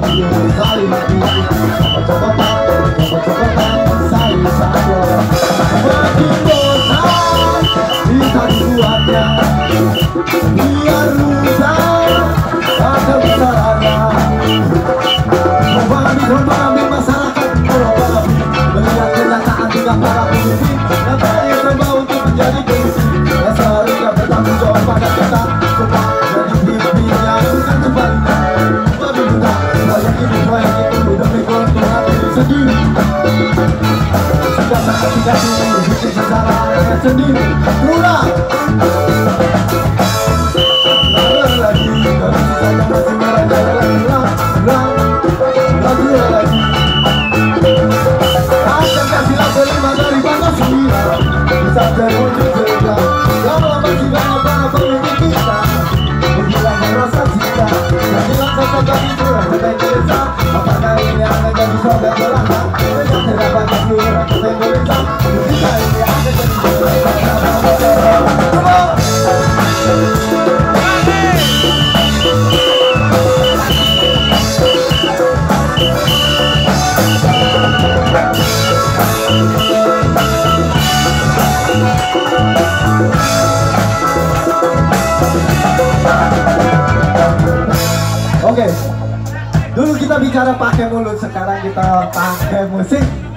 saling copot-copotan saling sablon. Makin bosan bisa dibuatnya, biar rusak ada besarnya. Memahami masyarakat Purwokerto, melihat kenyataan tingkah para pemimpin yang banyak coba untuk menjadi pemimpin yang seharusnya bertanggung jawab pada kita. Coba jadi pemimpin yang bukan sebaliknya, lebih mudah proyek ini proyek itu demi keuntungan diri sendiri. Sudah tidak bikin secara sendiri berulang lagi, kalau sisanya masih merajalela lagi. Akan kasih kelima dari bangsa sembilan, bisa terwujud segera. Lama-lama masih banyak para pemimpin kita menghilangkan rasa cinta, menghilang sosok kami curang dan desa. Apakah ini akan jadi sobek belakang? Dengan tidak banyak curang dan desa, kita ini akan jadi Oke, dulu kita bicara pakai mulut, sekarang kita pakai musik.